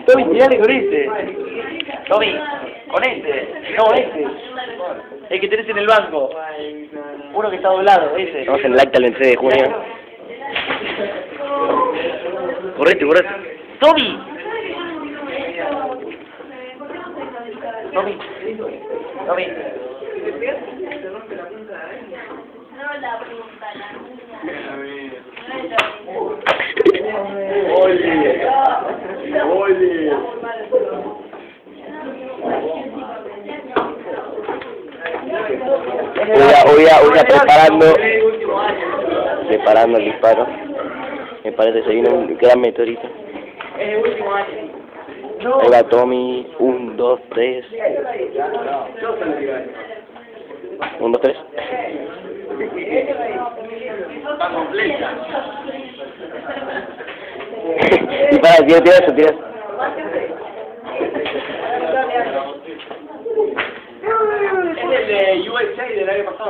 Tommy, tirale con ese. Tommy, con ese. No, ese. El que tenés en el banco. Uno que está doblado, ese. Estamos en el acta el 23 de junio. Correte, correte. ¡Tommy! Tommy. Tommy. Voy a preparando el disparo. Me parece que se viene un gran meteorito. Ahí va Tommy, 1, 2, 3. 1, 2, 3. Dispara, tira eso, tira eso. Es el de USA del año pasado.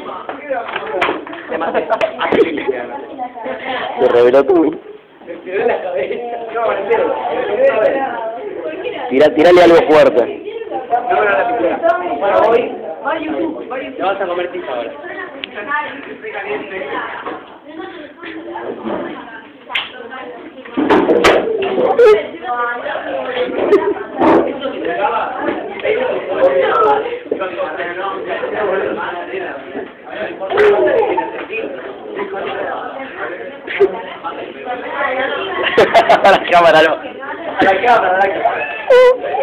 Se reveló Tommy. Tirale algo fuerte. Bueno, voy. Te vas a comer pizza ahora. A la cámara, no. A la cámara.